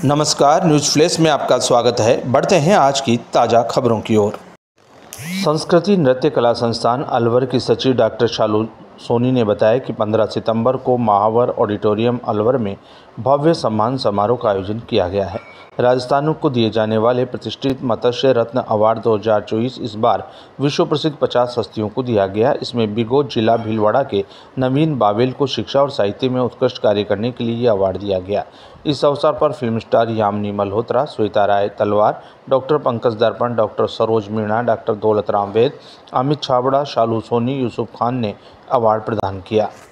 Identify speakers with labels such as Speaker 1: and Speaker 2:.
Speaker 1: नमस्कार, news flash में आपका स्वागत है। बढ़ते हैं आज की ताज़ा खबरों की ओर। संस्कृति नृत्य कला संस्थान अलवर की सचिव डॉक्टर शालू सोनी ने बताया कि 15 सितंबर को महावर ऑडिटोरियम अलवर में भव्य सम्मान समारोह का आयोजन किया गया है। राजस्थान को दिए जाने वाले प्रतिष्ठित मत्स्य रत्न अवार्ड 2024 इस बार विश्व प्रसिद्ध 50 हस्तियों को दिया गया। इसमें बिगोज जिला भीलवाड़ा के नवीन बावेल को शिक्षा और साहित्य में उत्कृष्ट कार्य करने के लिए ये अवार्ड दिया गया। इस अवसर पर film star Yamini Malhotra, Shweta Rai Talwar, doctor Pankaj दर्पण, डॉक्टर सरोज मीणा, डॉक्टर दौलत राम वेद, अमित छाबड़ा, शालू सोनी, यूसुफ खान ने अवार्ड प्रदान किया।